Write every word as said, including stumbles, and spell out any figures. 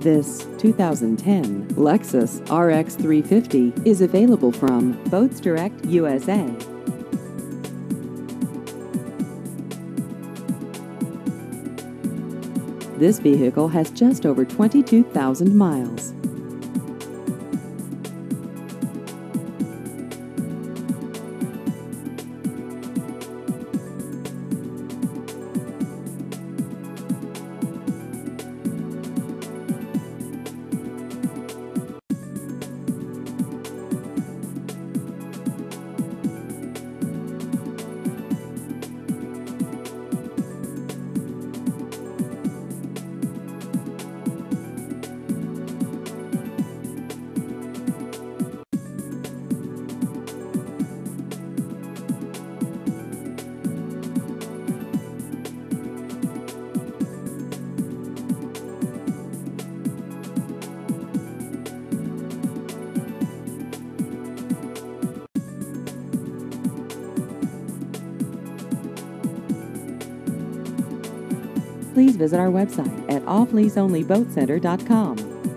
This two thousand ten Lexus R X three fifty is available from Boats Direct U S A. This vehicle has just over twenty-two thousand miles. Please visit our website at off lease only boat center dot com.